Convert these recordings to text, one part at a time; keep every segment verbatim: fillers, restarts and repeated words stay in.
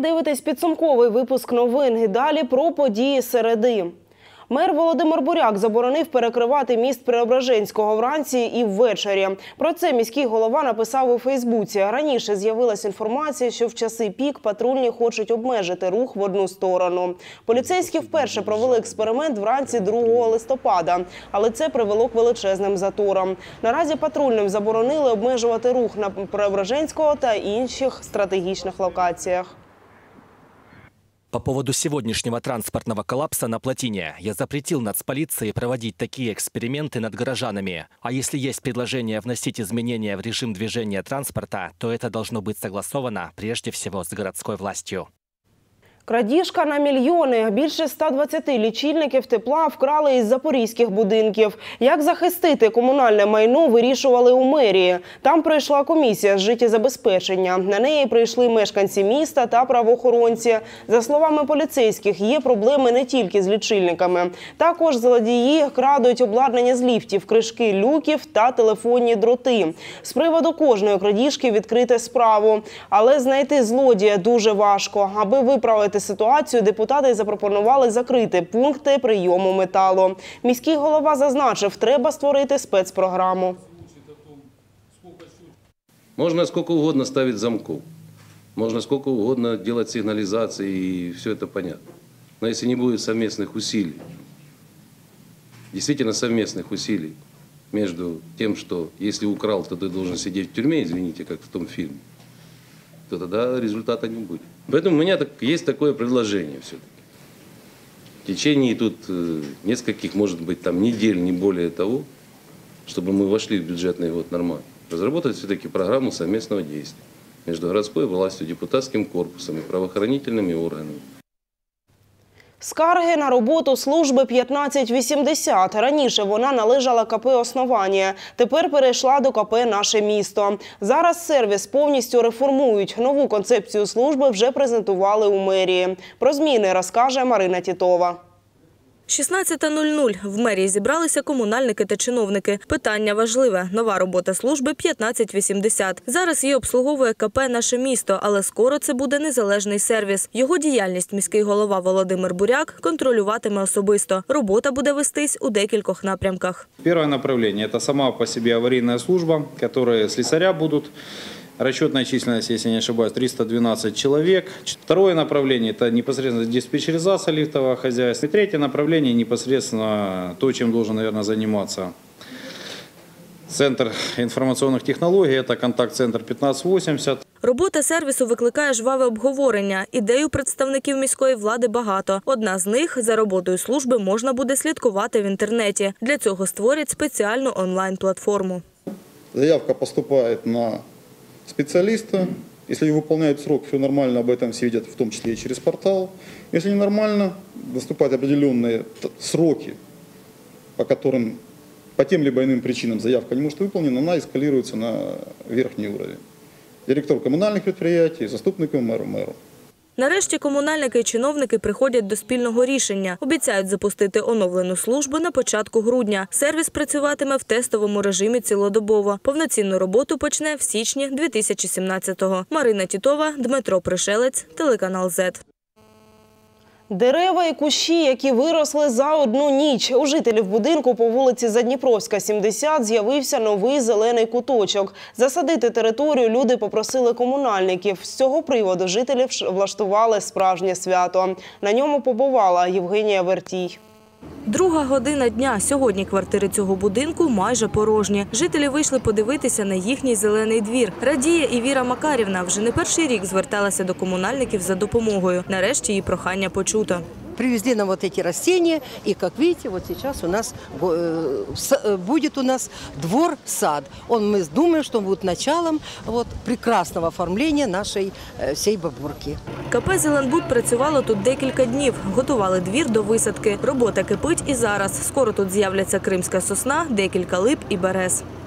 дивитесь підсумковий випуск новин. І далі про події середи. Мер Володимир Буряк заборонив перекривати міст Преображенського вранці і ввечері. Про це міський голова написав у Фейсбуці. Раніше з'явилась інформація, що в часи пік патрульні хочуть обмежити рух в одну сторону. Поліцейські вперше провели експеримент вранці другого листопада, але це привело к величезним заторам. Наразі патрульним заборонили обмежувати рух на Преображенського та інших стратегічних локаціях. По поводу сегодняшнего транспортного коллапса на Плотине я запретил нацполиции проводить такие эксперименты над горожанами. А если есть предложение вносить изменения в режим движения транспорта, то это должно быть согласовано прежде всего с городской властью. Крадіжка на мільйони. Більше ста двадцяти лічильників тепла вкрали із запорізьких будинків. Як захистити комунальне майно, вирішували у мерії. Там пройшла комісія з життєзабезпечення. На неї прийшли мешканці міста та правоохоронці. За словами поліцейських, є проблеми не тільки з лічильниками. Також злодії крадуть обладнання з ліфтів, кришки люків та телефонні дроти. З приводу кожної крадіжки відкрити справу. Але знайти злодія дуже важко. Аби виправити ситуацію, депутати запропонували закрити пункти прийому металу. Міський голова зазначив, треба створити спецпрограму. Можно сколько угодно ставить замков, можно сколько угодно делать сигнализации, и все это понятно. Но если не будет совместных усилий, действительно совместных усилий, между тем, что если украл, то ты должен сидеть в тюрьме, извините, как в том фильме, то тогда результата не будет. Поэтому у меня так, есть такое предложение все-таки. В течение тут э, нескольких, может быть, там недель, не более того, чтобы мы вошли в бюджетный год нормально, разработать все-таки программу совместного действия между городской властью, депутатским корпусом и правоохранительными органами. Скарги на роботу служби п'ятнадцять вісімдесят. Раніше вона належала ка пе «Основання». Тепер перейшла до ка пе «Наше місто». Зараз сервіс повністю реформують. Нову концепцію служби вже презентували у мерії. Про зміни розкаже Марина Тітова. шістнадцята нуль нуль. В мерії зібралися комунальники та чиновники. Питання важливе. Нова робота служби п'ятнадцять вісімдесят. Зараз її обслуговує ка пе «Наше місто», але скоро це буде незалежний сервіс. Його діяльність міський голова Володимир Буряк контролюватиме особисто. Робота буде вестись у декількох напрямках. Перше направлення – це сама по собі аварійна служба, які слесаря будуть. Расчетная численность, если не ошибаюсь, триста двенадцать человек. Второе направление – это непосредственно диспетчеризация лифтового хозяйства. И третье направление – непосредственно то, чем должен, наверное, заниматься Центр інформаційних технологій, це контакт-центр п'ятнадцять вісімдесят. Робота сервісу викликає жваве обговорення. Ідей у представників міської влади багато. Одна з них – за роботою служби можна буде слідкувати в інтернеті. Для цього створять спеціальну онлайн-платформу. Заявка поступає на специалиста. Если выполняют срок, все нормально, об этом все видят, в том числе и через портал. Если ненормально, наступают определенные сроки, по которым по тем либо иным причинам заявка не может выполнена, она эскалируется на верхний уровень. Директор коммунальных предприятий, заступником мэру мэру. Нарешті комунальники і чиновники приходять до спільного рішення. Обіцяють запустити оновлену службу на початку грудня. Сервіс працюватиме в тестовому режимі цілодобово. Повноцінну роботу почне в січні дві тисячі сімнадцятого. Марина Тітова, Дмитро Пришелець, телеканал «Зет». Дерева і кущі, які виросли за одну ніч. У жителів будинку по вулиці Задніпровська, сімдесят, з'явився новий зелений куточок. Засадити територію люди попросили комунальників. З цього приводу жителів влаштували справжнє свято. На ньому побувала Євгенія Вертій. Друга година дня. Сьогодні квартири цього будинку майже порожні. Жителі вийшли подивитися на їхній зелений двір. Радіє і Віра Макарівна. Вже не перший рік зверталася до комунальників за допомогою. Нарешті її прохання почуто. Привезли нам вот эти растения, и, как видите, вот сейчас у нас будет у нас двор-сад. Он, мы думаем, что он будет началом вот, прекрасного оформления нашей всей Бабурки. ка пе «Зеленбуд» працювало тут декілька днів. Готували двір до висадки. Робота кипить і зараз. Скоро тут з'являться кримська сосна, декілька лип і берез.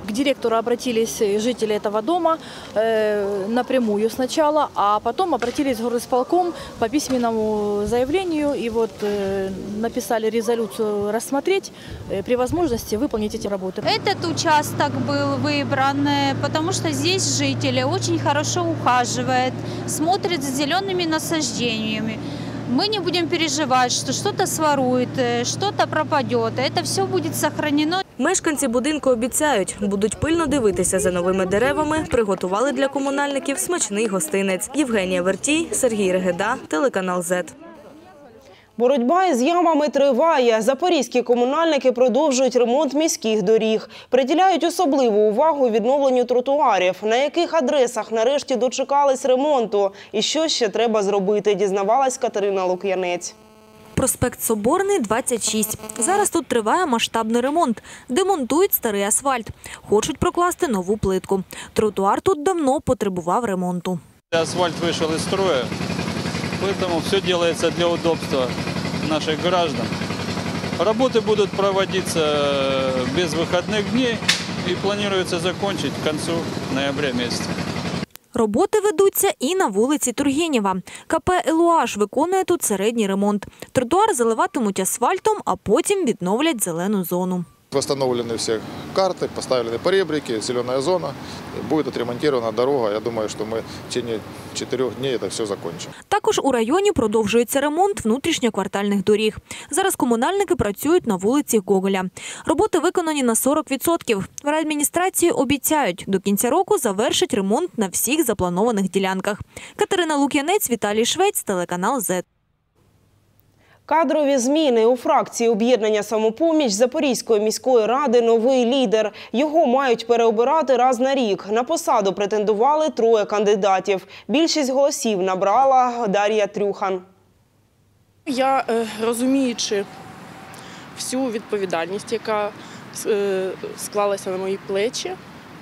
К директору обратились жители этого дома э, напрямую сначала, а потом обратились в горисполком по письменному заявлению и вот э, написали резолюцию рассмотреть, э, при возможности выполнить эти работы. Этот участок был выбран, э, потому что здесь жители очень хорошо ухаживают, смотрят за зелеными насаждениями. Мы не будем переживать, что что-то сворует, что-то пропадет. Это все будет сохранено. Мешканці будинку обіцяють, будуть пильно дивитися за новими деревами, приготували для комунальників смачний гостинець. Євгенія Вертій, Сергій Регеда, телеканал «Зет». Боротьба із ямами триває. Запорізькі комунальники продовжують ремонт міських доріг. Приділяють особливу увагу відновленню тротуарів. На яких адресах нарешті дочекались ремонту? І що ще треба зробити, дізнавалась Катерина Лук'янець. Проспект Соборний, двадцять шість. Зараз тут триває масштабний ремонт. Демонтують старий асфальт. Хочуть прокласти нову плитку. Тротуар тут давно потребував ремонту. Асфальт вийшов із строю, тому все робиться для удобства наших граждан. Роботи будуть проводитися без вихідних днів і планується закінчити к кінцю ноября місяця. Роботи ведуться і на вулиці Тургенєва. ка пе «Елуаш» виконує тут середній ремонт. Тротуар заливатимуть асфальтом, а потім відновлять зелену зону. Восстановлены все карты, поставлены поребрики, зеленая зона. Будет отремонтирована дорога. Я думаю, что мы в течение чотирьох днів це все закінчимо. Також у районі продовжується ремонт внутрішньоквартальних доріг. Зараз комунальники працюють на вулиці Гоголя. Роботи виконані на сорок відсотків. В райадміністрації обіцяють, до кінця року завершать ремонт на всіх запланованих ділянках. Катерина Лук'янець, Віталій Швець, телеканал «Зет». Кадрові зміни. У фракції об'єднання «Самопоміч» Запорізької міської ради новий лідер. Його мають переобирати раз на рік. На посаду претендували троє кандидатів. Більшість голосів набрала Дар'я Трюхан. Я, розуміючи всю відповідальність, яка склалася на мої плечі,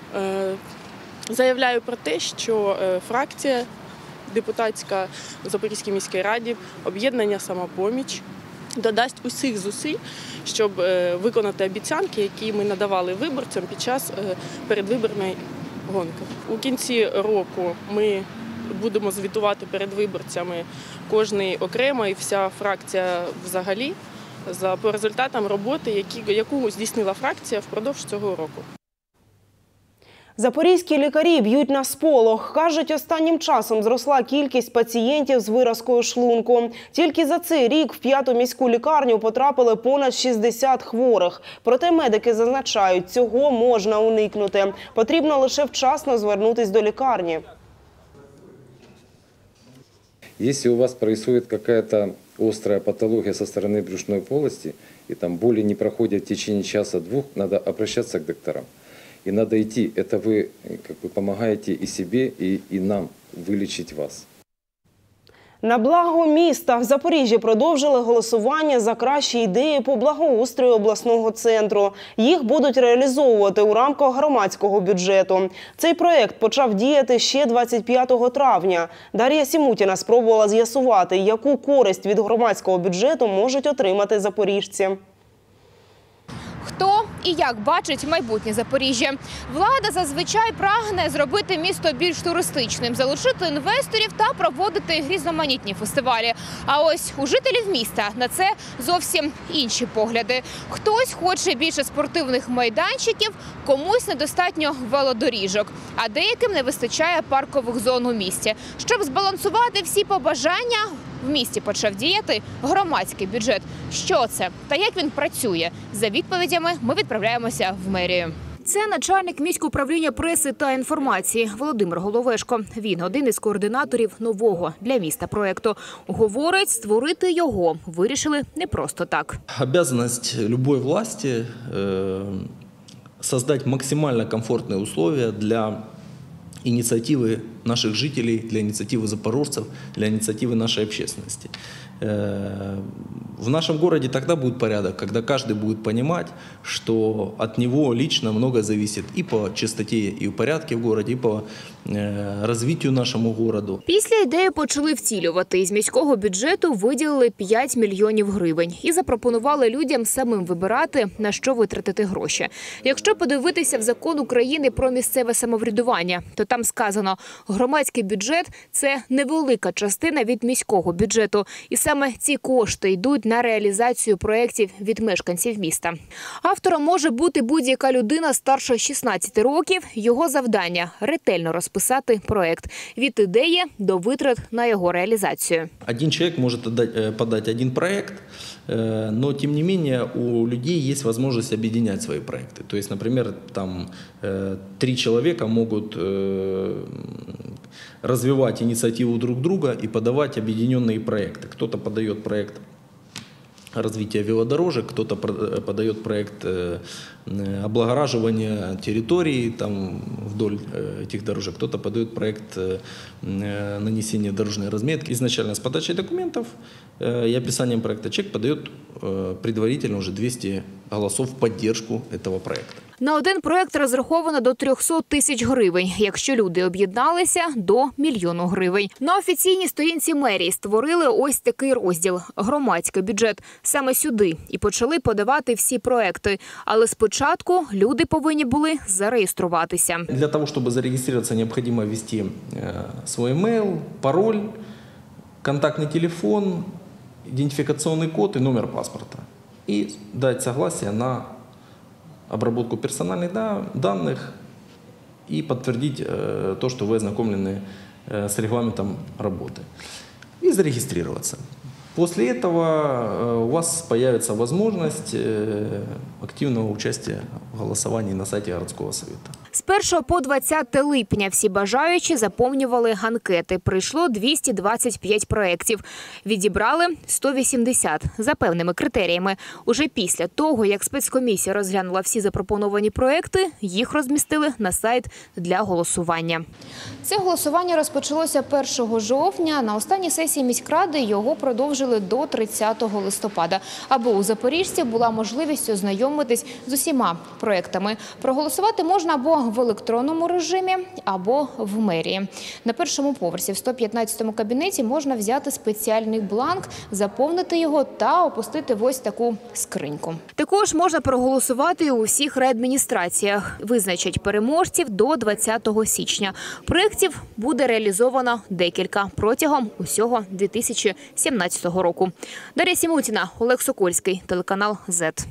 заявляю про те, що фракція депутатська у Запорізькій міській раді, об'єднання «Самопоміч» додасть усіх зусиль, щоб виконати обіцянки, які ми надавали виборцям під час передвиборної гонки. У кінці року ми будемо звітувати перед виборцями кожний окремо і вся фракція взагалі за по результатам роботи, які, яку здійснила фракція впродовж цього року. Запорізькі лікарі б'ють на сполох. Кажуть, останнім часом зросла кількість пацієнтів з виразкою шлунку. Тільки за цей рік в п'яту міську лікарню потрапили понад шістдесят хворих. Проте медики зазначають, цього можна уникнути. Потрібно лише вчасно звернутися до лікарні. Если у вас происходит какая-то острая патология со стороны брюшной полости, и там боли не проходят в течение часа-двух, надо обращаться к докторам. И надо идти. Это вы как бы помогаете и себе, и, и нам вылечить вас. На благо міста в Запоріжжі продовжили голосування за кращі ідеї по благоустрою обласного центру. Їх будуть реалізовувати у рамках громадського бюджету. Цей проєкт почав діяти ще двадцять п'ятого травня. Дар'я Сімутіна спробувала з'ясувати, яку користь від громадського бюджету можуть отримати запоріжці. Хто і як бачить майбутнє Запоріжжя? Влада зазвичай прагне зробити місто більш туристичним, залучити інвесторів та проводити різноманітні фестивалі. А ось у жителів міста на це зовсім інші погляди. Хтось хоче більше спортивних майданчиків, комусь недостатньо велодоріжок, а деяким не вистачає паркових зон у місті. Щоб збалансувати всі побажання, в місті почав діяти громадський бюджет. Що це та як він працює? За відповідями ми відправляємося в мерію. Це начальник міського управління преси та інформації Володимир Головешко. Він один із координаторів нового для міста проєкту. Говорить, створити його вирішили не просто так. Обязанность любой власти – создать максимально комфортные условия для инициативы наших жителей, для инициативы запорожцев, для инициативы нашей общественности. В нашем городе тогда будет порядок, когда каждый будет понимать, что от него лично многое зависит и по чистоте, и порядке в городе, и по розвитку нашому городу. Після ідеї почали втілювати. Із міського бюджету виділили п'ять мільйонів гривень і запропонували людям самим вибирати, на що витратити гроші. Якщо подивитися в закон України про місцеве самоврядування, то там сказано, громадський бюджет – це невелика частина від міського бюджету. І саме ці кошти йдуть на реалізацію проєктів від мешканців міста. Автором може бути будь-яка людина старше шістнадцяти років. Його завдання – ретельно розписати проєкт. Від ідеї до витрат на його реалізацію. Один человек может подать один проект, но тем не менее у людей есть возможность объединять свои проекты. То есть, например, там три человека могут развивать инициативу друг друга и подавать объединенные проекты. Кто-то подает проект развития велодорожек, кто-то подает проект облагораживания территории там, вдоль этих дорожек, кто-то подает проект нанесения дорожной разметки. Изначально с подачей документов и описанием проекта человек подает предварительно уже двести голосов в поддержку этого проекта. На один проєкт розраховано до трьохсот тисяч гривень. Якщо люди об'єдналися – до мільйону гривень. На офіційній сторінці мерії створили ось такий розділ – громадський бюджет. Саме сюди і почали подавати всі проекти. Але спочатку люди повинні були зареєструватися. Для того, щоб зареєструватися, необхідно ввести свій емейл, пароль, контактний телефон, ідентифікаційний код і номер паспорта. І дати согласие на обработку персональных данных и подтвердить э, то, что вы ознакомлены э, с регламентом работы. И зарегистрироваться. После этого э, у вас появится возможность э, активного участия в голосовании на сайте городского совета. З першого по двадцяте липня всі бажаючі заповнювали анкети. Прийшло двісті двадцять п'ять проєктів. Відібрали сто вісімдесят за певними критеріями. Уже після того, як спецкомісія розглянула всі запропоновані проєкти, їх розмістили на сайт для голосування. Це голосування розпочалося першого жовтня. На останній сесії міськради його продовжили до тридцятого листопада, аби у запоріжців була можливість ознайомитись з усіма проєктами. Проголосувати можна або в електронному режимі, або в мерії. На першому поверсі в сто п'ятнадцятому кабінеті можна взяти спеціальний бланк, заповнити його та опустити в ось таку скриньку. Також можна проголосувати у всіх райадміністраціях. Визначать переможців до двадцятого січня. Проєктів буде реалізовано декілька протягом усього дві тисячі сімнадцятого року. Дар'я Сімутіна, Олег Сокольський, телеканал зет.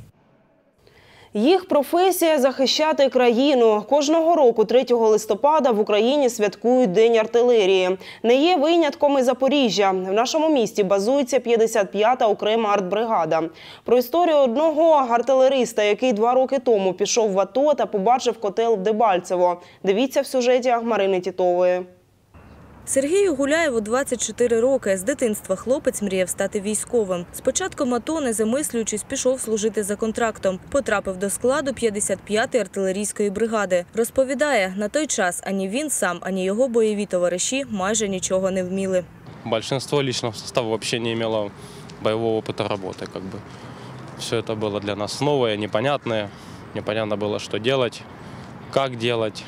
Їх професія – захищати країну. Кожного року третього листопада в Україні святкують День артилерії. Не є винятком і Запоріжжя. В нашому місті базується п'ятдесят п'ята окрема артбригада. Про історію одного артилериста, який два роки тому пішов в АТО та побачив котел в Дебальцево. Дивіться в сюжеті Марини Тітової. Сергію Гуляєву двадцять чотири роки. З дитинства хлопець мріяв стати військовим. З початком АТО, не замислюючись, пішов служити за контрактом. Потрапив до складу п'ятдесят п'ятої артилерійської бригади. Розповідає, на той час ані він сам, ані його бойові товариші майже нічого не вміли. Більшість личного составу взагалі не мало бойового опиту роботи. Как бы. Все це було для нас нове, непонятне. Непонятно було, що робити, як робити.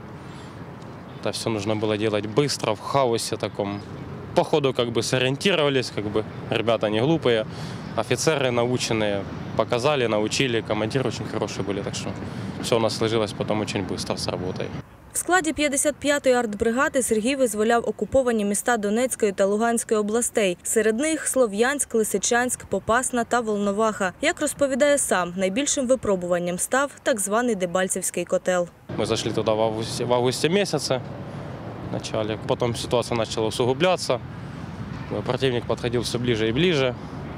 Это все нужно было делать быстро, в хаосе таком. По ходу как бы сориентировались, как бы ребята не глупые, офицеры наученные, показали, научили, командиры очень хорошие были, так что все у нас сложилось потом очень быстро с работой. В складі п'ятдесят п'ятої артбригади Сергій визволяв окуповані міста Донецької та Луганської областей. Серед них Слов'янськ, Лисичанськ, Попасна та Волноваха. Як розповідає сам, найбільшим випробуванням став так званий Дебальцевський котел. Ми зайшли туди в августі, в августі місяці, в начале. Потім ситуація почала усугублятися. Противник підходив все ближе і ближе.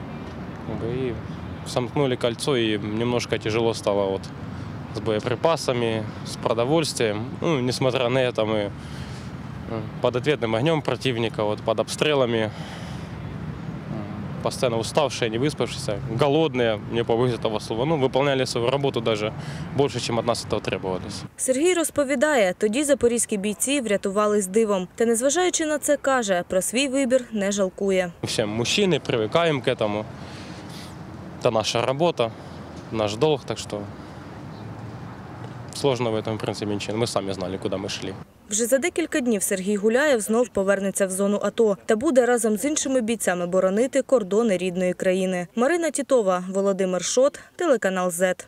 І замкнули кольцо, і немножко тяжело стало от с боеприпасами, с продовольствием. Ну, несмотря на это, мы под ответным огнем противника, вот, под обстрелами постоянно уставшие, не выспавшиеся, голодные, не побоюсь этого слова. Ну, выполняли свою работу даже больше, чем от нас этого требовалось. Сергій розповідає, тоді запорізькі бійці врятувались дивом. Та незважаючи на це, каже, про свій вибір не жалкує. Все мужчины привыкаем к этому. Это наша работа, наш долг, так что сложно в этом, в принципе, ничего. Мы сами знали, куда мы шли. Вже за декілька днів Сергій Гуляєв знов повернеться в зону АТО та буде разом з іншими бійцями боронити кордони рідної країни. Марина Тітова, Володимир Шот, телеканал зет.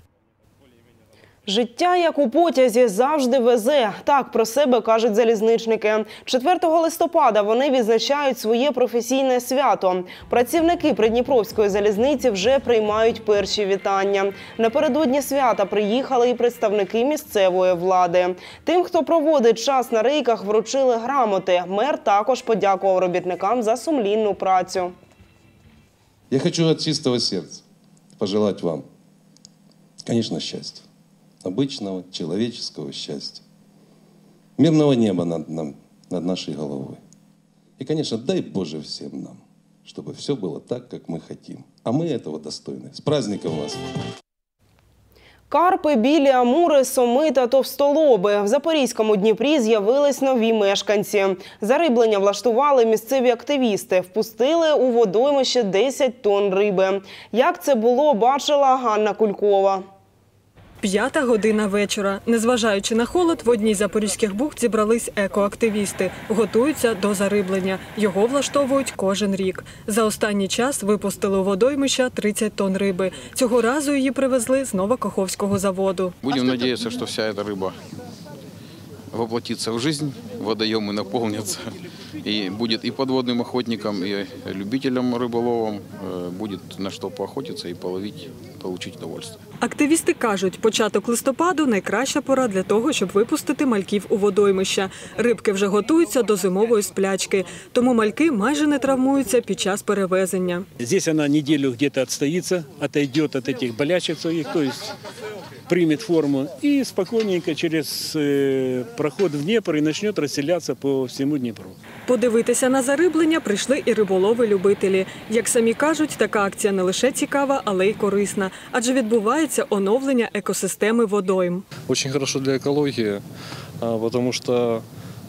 Життя, як у потязі, завжди везе. Так про себе кажуть залізничники. четвертого листопада вони відзначають своє професійне свято. Працівники Придніпровської залізниці вже приймають перші вітання. Напередодні свята приїхали і представники місцевої влади. Тим, хто проводить час на рейках, вручили грамоти. Мер також подякував робітникам за сумлінну працю. Я хочу від чистого серця пожелати вам, звісно, щастя. Обычного человеческого счастья. Мирного неба над, нам, над нашей головой. И, конечно, дай Боже всем нам, чтобы все было так, как мы хотим. А мы этого достойны. С праздником вас! Карпи, білі амури, соми та товстолоби. В Запорізькому Дніпрі з'явились нові мешканці. Зариблення влаштували місцеві активісти. Впустили у водоймище десять тонн риби. Як це було, бачила Ганна Кулькова. П'ята година вечора. Незважаючи на холод, в одній з запорізьких бухт зібрались екоактивісти. Готуються до зариблення. Його влаштовують кожен рік. За останній час випустили у водоймища тридцять тонн риби. Цього разу її привезли з Новокаховського заводу. Будемо сподіватися, що вся ця риба воплотиться в жизнь, водоемы наполнятся, и будет и подводным охотникам, и любителям рыболовам будет на что поохотиться и половить, получить удовольствие. Активісти кажуть, початок листопаду – найкраща пора для того, щоб випустити мальків у водоймища. Рибки вже готуються до зимової сплячки, тому мальки майже не травмуються під час перевезення. Здесь вона неділю где-то відстоїться, відійде від цих болячок своїх, тобто примет форму и спокойненько через э, проход в Днепр и начнет расселяться по всему Днепру. Подивитися на зариблення прийшли і риболови-любителі. Як самі кажуть, така акція не лише цікава, але й корисна, адже відбувається оновлення екосистеми водойм. Очень хорошо для экологии, потому что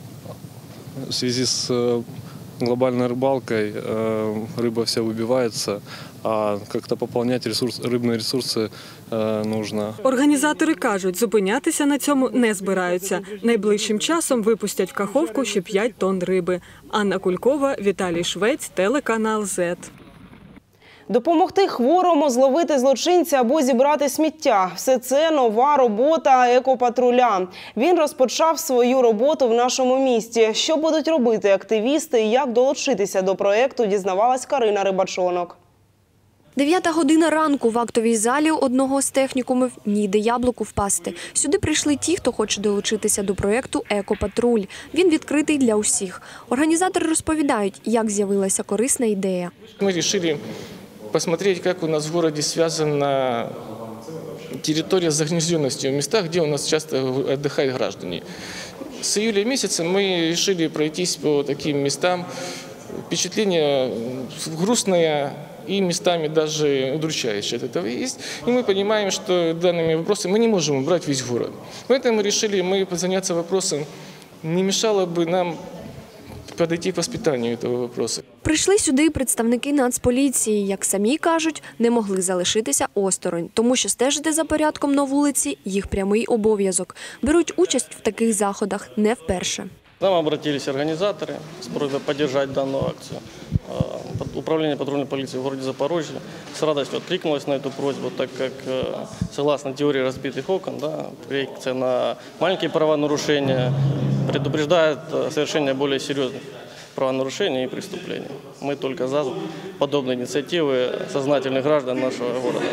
в связи с глобальной рыбалкой рыба вся выбивается, а как-то пополнять ресурс, рыбные ресурсы э, нужно. Організатори кажуть, зупинятися на цьому не збираються. Найближчим часом випустять в Каховку ще п'ять тонн риби. Анна Кулькова, Віталій Швець, телеканал зет. Допомогти хворому зловити злочинця або зібрати сміття – все це нова робота екопатруля. Він розпочав свою роботу в нашому місті. Що будуть робити активісти і як долучитися до проєкту, дізнавалась Карина Рибачонок. Дев'ята година ранку в актовій залі одного з технікумів не йде яблуку впасти. Сюди прийшли ті, хто хоче долучитися до проєкту «Екопатруль». Він відкритий для усіх. Організатори розповідають, як з'явилася корисна ідея. Ми вирішили посмотреть, как у нас в городе связана территория с загрязненностью в местах, где у нас часто отдыхают граждане. С июля месяца мы решили пройтись по таким местам. Впечатление грустное и местами даже удручающее от этого есть. И мы понимаем, что данными вопросами мы не можем убрать весь город. Поэтому мы решили мы заняться вопросом, не мешало бы нам подойти к воспитанию этого вопроса. Прийшли сюди представники Нацполіції, як самі кажуть, не могли залишитися осторонь, тому що стежити за порядком на вулиці – їх прямий обов'язок. Беруть участь в таких заходах не вперше. К нам обратились организаторы с просьбой поддержать данную акцию. Управление патрульной полиции в городе Запорожье с радостью откликнулось на эту просьбу, так как, согласно теории разбитых окон, да, реакция на маленькие правонарушения предупреждает совершение более серьезных правонарушений и преступлений. Мы только за подобные инициативы сознательных граждан нашего города.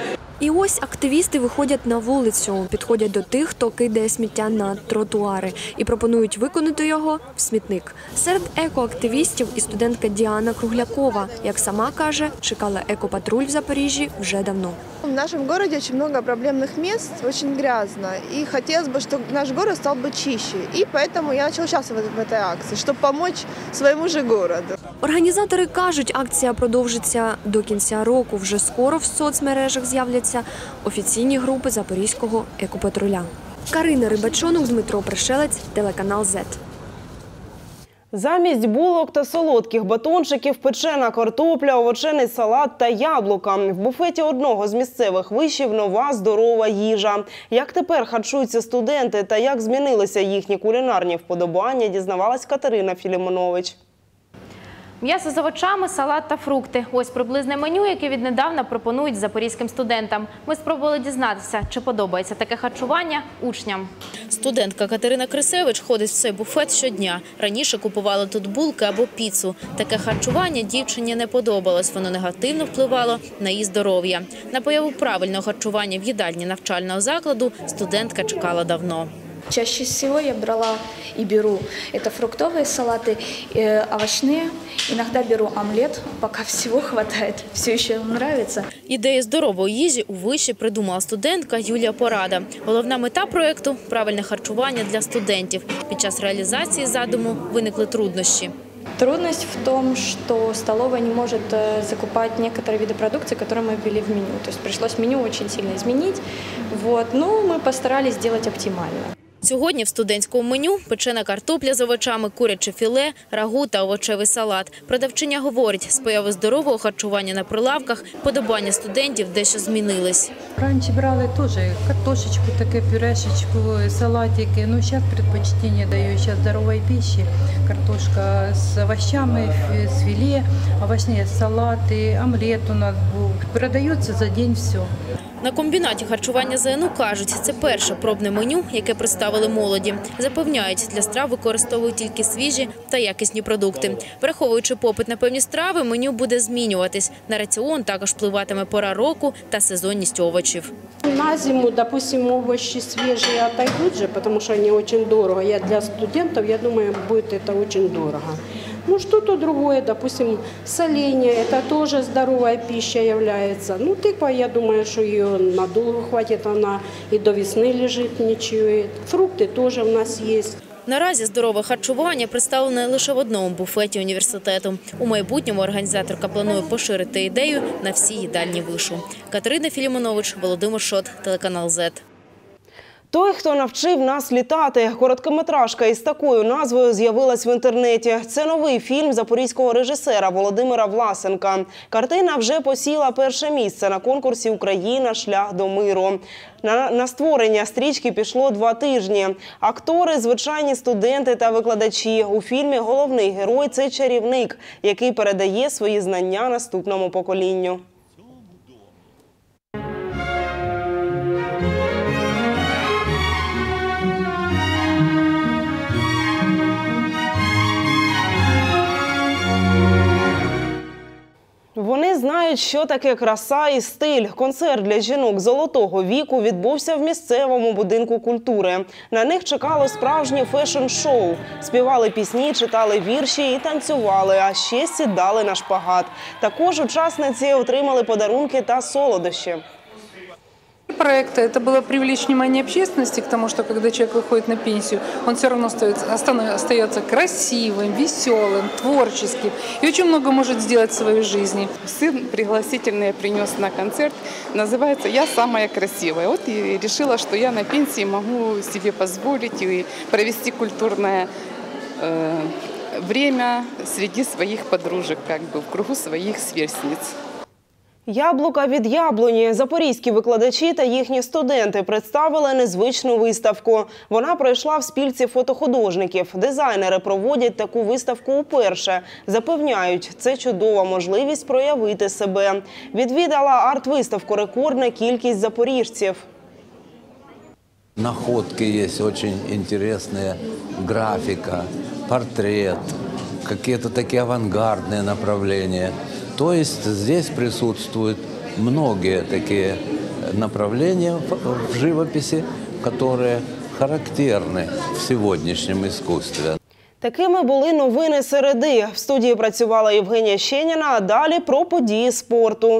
І ось активісти виходять на вулицю, підходять до тих, хто кидає сміття на тротуари і пропонують виконати його в смітник. Серед екоактивістів і студентка Діана Круглякова, як сама каже, чекала екопатруль в Запоріжжі вже давно. В нашем городе очень много проблемных мест, очень грязно, и хотелось бы, чтобы наш город стал бы чище. И поэтому я начала участвовать в этой акции, чтобы помочь своему же городу. Організатори кажуть, акція продовжиться до кінця року. Вже скоро в соцмережах з'являться офіційні групи Запорізького екопатруля. Карина Рибачонок, Дмитро Пришелець, телеканал «Зет». Замість булок та солодких батончиків печена картопля, овочений салат та яблука. В буфеті одного з місцевих вишів нова здорова їжа. Як тепер харчуються студенти та як змінилися їхні кулінарні вподобання, дізнавалась Катерина Філімонович. М'ясо з овочами, салат та фрукти. Ось приблизне меню, яке віднедавна пропонують запорізьким студентам. Ми спробували дізнатися, чи подобається таке харчування учням. Студентка Катерина Крисевич ходить в цей буфет щодня. Раніше купувала тут булки або піцу. Таке харчування дівчині не подобалось. Воно негативно впливало на її здоров'я. На появу правильного харчування в їдальні навчального закладу студентка чекала давно. Чаще всего я брала и беру это фруктовые салаты, овощные. Иногда беру омлет, пока всего хватает, все еще нравится. Ідею здорової їжі у виші придумала студентка Юлія Порада. Головна мета проєкту – правильне харчування для студентів. Під час реалізації задуму виникли труднощі. Трудность в том, что столовая не может закупать некоторые виды продукции, которые мы ввели в меню. То есть пришлось меню очень сильно изменить, вот. Но мы постарались сделать оптимально. Сьогодні в студентському меню печена картопля з овочами, куряче філе, рагу та овочевий салат. Продавчиня говорить, з появи здорового харчування на прилавках подобання студентів дещо змінились. Раніше брали теж картошечку, таке пюрешечку, салатики. Ну, зараз предпочтення даю зараз здорової пищі. Картошка з овощами, з філе, овочні салати, омлет у нас був. Продається за день все. На комбінаті харчування ЗНУ кажуть, це перше пробне меню, яке представили молоді. Запевняють, для страв використовують тільки свіжі та якісні продукти. Враховуючи попит на певні страви, меню буде змінюватись. На раціон також впливатиме пора року та сезонність овочів. На зиму, допустим, овощи свежие отойдут же, потому что они очень дорого. Я для студентов, я думаю, будет это очень дорого. Ну, что-то другое, допустим, соленье, это тоже здоровая пища является. Ну, тыква, я думаю, что ее надолго хватит, она и до весны лежит, ничего. Фрукты тоже у нас есть. Наразі здорове харчування представлене лише в одному буфеті університету. У майбутньому організаторка планує поширити ідею на всі їдальні вишу. Катерина Філімонович, Володимир Шот, телеканал «Зет». Той, хто навчив нас літати. Короткометражка із такою назвою з'явилась в інтернеті. Це новий фільм запорізького режисера Володимира Власенка. Картина вже посіла перше місце на конкурсі «Україна. Шлях до миру». На, на створення стрічки пішло два тижні. Актори – звичайні студенти та викладачі. У фільмі головний герой – це чарівник, який передає свої знання наступному поколінню. Вони знають, що таке краса і стиль. Концерт для жінок золотого віку відбувся в місцевому будинку культури. На них чекало справжнє фешн-шоу. Співали пісні, читали вірші і танцювали, а ще сідали на шпагат. Також учасниці отримали подарунки та солодощі. Проекта это было привлечь внимание общественности к тому, что когда человек выходит на пенсию, он все равно остается, остается красивым, веселым, творческим и очень много может сделать в своей жизни. Сын пригласительный принес на концерт, называется «Я самая красивая». Вот и решила, что я на пенсии могу себе позволить и провести культурное э, время среди своих подружек, как бы в кругу своих сверстниц. Яблука від яблуні. Запорізькі викладачі та їхні студенти представили незвичну виставку. Вона пройшла в спілці фотохудожників. Дизайнери проводять таку виставку уперше. Запевняють, це чудова можливість проявити себе. Відвідала арт-виставку рекордна кількість запоріжців. Находки есть очень интересные, графика, портрет, какие-то такие авангардные направления. То есть здесь присутствуют многие такие направления в живописи, которые характерны в сегодняшнем искусстве. Такими були новини середи. В студії працювала Євгенія Щеніна, а далі про події спорту.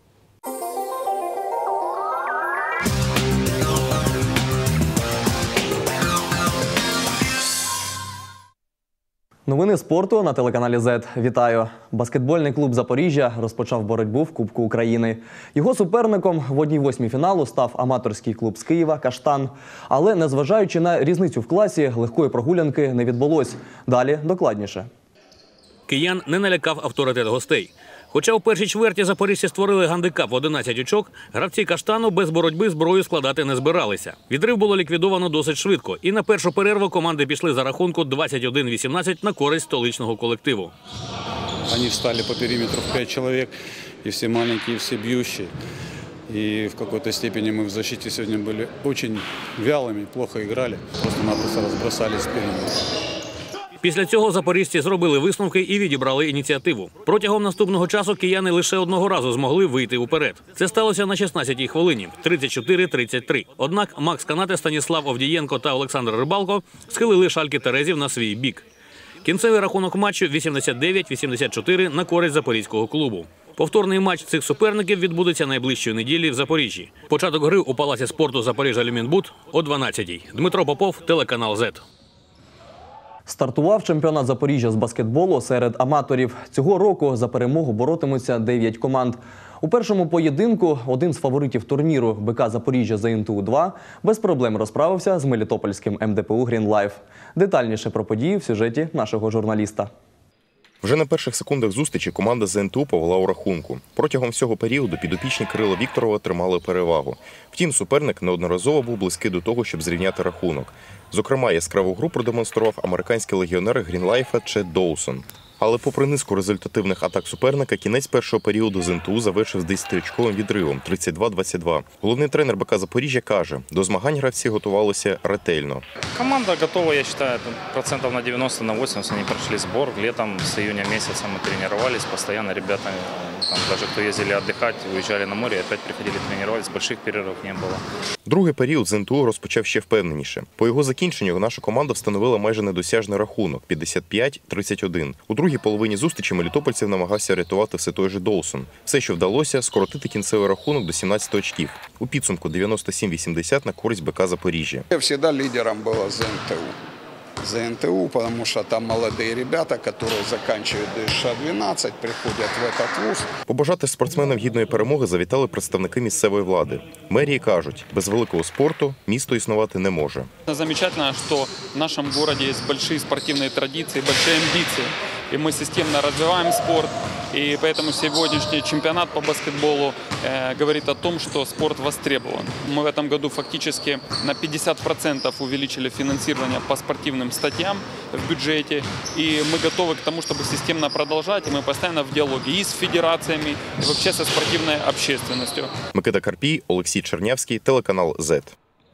Новини спорту на телеканалі зет. Вітаю! Баскетбольний клуб «Запоріжжя» розпочав боротьбу в Кубку України. Його суперником в одній восьмій фіналу став аматорський клуб з Києва «Каштан». Але, незважаючи на різницю в класі, легкої прогулянки не відбулось. Далі докладніше. Киян не налякав авторитет гостей. Хоча у першій чверті запоріжці створили гандикап в одинадцять очок, гравці «Каштану» без боротьби зброю складати не збиралися. Відрив було ліквідовано досить швидко. І на першу перерву команди пішли за рахунку двадцять один вісімнадцять на користь столичного колективу. Вони встали по периметру в пять человек, и все маленькие, и все бьющие. И в какой-то степени мы в защите сегодня были очень вялыми, плохо играли. Просто-напросто разбросались вперед. Після цього запоріжці зробили висновки і відібрали ініціативу. Протягом наступного часу кияни лише одного разу змогли вийти уперед. Це сталося на шістнадцятій хвилині – тридцять чотири тридцять три. Однак Макс Канате, Станіслав Овдієнко та Олександр Рибалко схилили шальки терезів на свій бік. Кінцевий рахунок матчу – вісімдесят дев'ять вісімдесят чотири на користь запорізького клубу. Повторний матч цих суперників відбудеться найближчої неділі в Запоріжжі. Початок гри у Палаці спорту «Запоріжжя-Люмінбуд» о дванадцятій. Дмитро Попов, телеканал зет. Стартував чемпіонат Запоріжжя з баскетболу серед аматорів. Цього року за перемогу боротимуться дев'ять команд. У першому поєдинку один з фаворитів турніру БК Запоріжжя зе ен те у два без проблем розправився з мелітопольським ем де пе у «Грінлайф». Детальніше про події в сюжеті нашого журналіста. Вже на перших секундах зустрічі команда зе ен те у повела у рахунку. Протягом всього періоду підопічні Кирила Вікторова тримали перевагу. Втім, суперник неодноразово був близький до того, щоб зрівняти рахунок. Зокрема, яскраву гру продемонстрував американський легіонер Грінлайфа Чет Доусон. Але попри низку результативних атак суперника, кінець першого періоду зе ен те у завершив з десятиочковим відривом – тридцять два двадцять два. Головний тренер БК Запоріжжя каже, до змагань гравці готувалися ретельно. Команда готова, я вважаю, процентів на девяносто на восемьдесят. Вони пройшли збір. Літом, з июня місяця ми тренувалися постійно. Ребята, там, навіть хто їздили відпочивати, виїжджали на море, опять приходили тренуватися, великих перервів не було. Другий період зе ен те у розпочав ще впевненіше. По його закінченню наша команда встановила майже недосяжний рахунок – п'ятдесят п'ять тридцять один. У другій половині зустрічі мелітопольців намагався рятувати все той же Доусон. Все, що вдалося – скоротити кінцевий рахунок до сімнадцяти очків. У підсумку дев'яносто сім вісімдесят на користь БК Запоріжжя. Всегда лидером было зе ен те у. зе ен те у, потому что там молодые ребята, которые заканчивают дэ эс ша дванадцять, приходят в этот вуз. Побажати спортсменам гідної перемоги завітали представники місцевої влади. Мерії кажуть, без великого спорту місто існувати не може. Замечательно, что в нашем городе есть большие спортивные традиции, большие амбиции. И мы системно развиваем спорт. И поэтому сегодняшний чемпионат по баскетболу э, говорит о том, что спорт востребован. Мы в этом году фактически на пятьдесят процентов увеличили финансирование по спортивным статьям в бюджете. И мы готовы к тому, чтобы системно продолжать. И мы постоянно в диалоге и с федерациями, и вообще со спортивной общественностью. Микита Карпій, Олексій Чернявський, телеканал зет.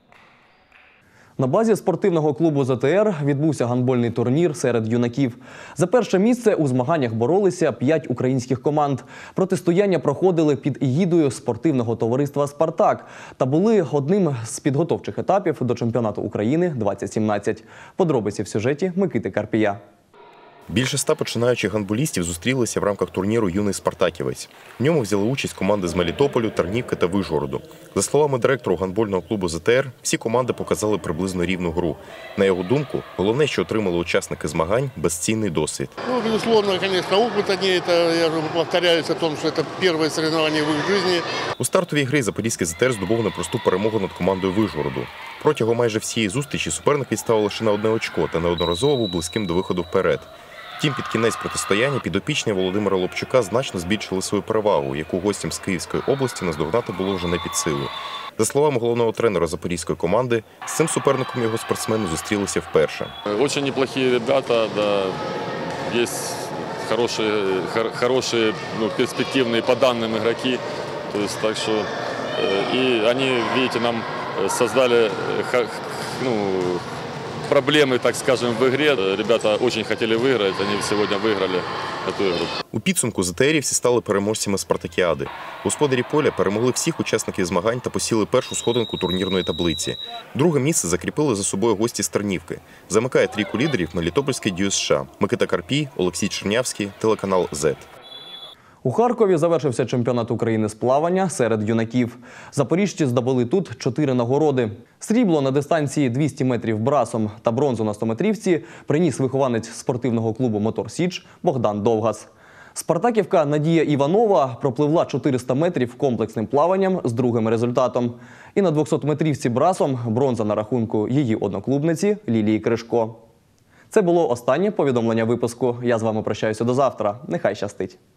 На базі спортивного клубу зе те ер відбувся гандбольний турнір серед юнаків. За перше місце у змаганнях боролися п'ять українських команд. Протистояння проходили під егідою спортивного товариства «Спартак» та були одним з підготовчих етапів до чемпіонату України двадцять сімнадцять. Подробиці в сюжеті Микити Карпія. Більше ста починаючих гандболістів зустрілися в рамках турніру «Юний спартаківець». В ньому взяли участь команди з Мелітополю, Тернівки та Вишгороду. За словами директора гандбольного клубу зе те ер, всі команди показали приблизно рівну гру. На його думку, головне, що отримали учасники змагань – безцінний досвід. Ну, безусловно, звісно, опит они, это, я вже повторяюсь о том, що це перше соревновання в їх житті. У стартовій грі запорізький зе те ер здобув непросту перемогу над командою Вишгороду. Протягом майже всієї зустрічі суперник відставив лише на одне очко та неодноразово був близьким до виходу вперед. Втім, під кінець протистояння підопічні Володимира Лобчука значно збільшили свою перевагу, яку гостям з Київської області наздогнати було вже не під силу. За словами головного тренера запорізької команди, з цим суперником його спортсмени зустрілися вперше. Дуже неплохі ребята, да, є хороші, хороші, ну, перспективні по даним ігроки. То есть, так що, і вони, бачите, нам создали, ну, проблемы, так скажем, в игре. Ребята очень хотели выиграть, они сегодня выиграли эту игру. У підсумку ЗТРівці стали переможцями спартакіади. Господарі поля перемогли всіх учасників змагань та посіли першу сходинку турнірної таблиці. Друге місце закріпили за собою гості з Тернівки. Замикає трійку лідерів Мелітопольський ДЮСШ. Микита Карпій, Олексій Чернявський, телеканал «Зет». У Харкові завершився чемпіонат України з плавання серед юнаків. Запоріжці здобули тут чотири нагороди. Срібло на дистанції двісті метрів брасом та бронзу на стометрівці приніс вихованець спортивного клубу «Мотор Січ» Богдан Довгас. Спартаківка Надія Іванова пропливла чотириста метрів комплексним плаванням з другим результатом. І на двохсотметрівці брасом бронза на рахунку її одноклубниці Лілії Кришко. Це було останнє повідомлення випуску. Я з вами прощаюся до завтра. Нехай щастить.